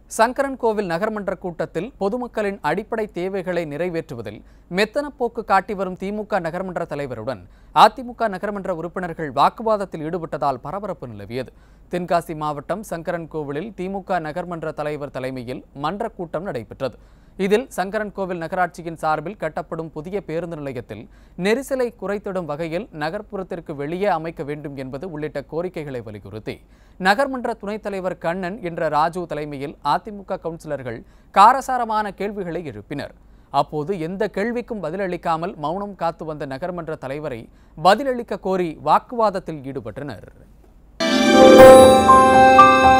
சங்கரன்கோவில் நகர்மன்ற கூட்டத்தில் பொதுமக்களின் அடிப்படை தேவைகளை நிறைவேற்றுவதில் மெத்தனப்போக்கு காட்டி வரும் திமுக நகர்மன்ற தலைவருடன் அதிமுக நகர்மன்ற உறுப்பினர்கள் வாக்குவாதத்தில் ஈடுபட்டதால் பரபரப்பு நிலவியது. தென்காசி மாவட்டம் சங்கரன்கோவிலில் திமுக நகர்மன்ற தலைவர் தலைமையில் மன்ற கூட்டம் நடைபெற்றது. இதில் சங்கரன்கோவில் நகராட்சியின் சார்பில் கட்டப்படும் புதிய பேருந்து நிலையத்தில் நெரிசலை குறைத்திடும் வகையில் நகர்ப்புறத்திற்கு வெளியே அமைக்க வேண்டும் என்பது உள்ளிட்ட கோரிக்கைகளை வலியுறுத்தி நகர்மன்ற துணைத் தலைவர் கண்ணன் என்ற ராஜு தலைமையில் அதிமுக கவுன்சிலர்கள் காரசாரமான கேள்விகளை எழுப்பினர். அப்போது எந்த கேள்விக்கும் பதிலளிக்காமல் மௌனம் காத்து வந்த நகர்மன்ற தலைவரை பதிலளிக்க கோரி வாக்குவாதத்தில் ஈடுபட்டனர்.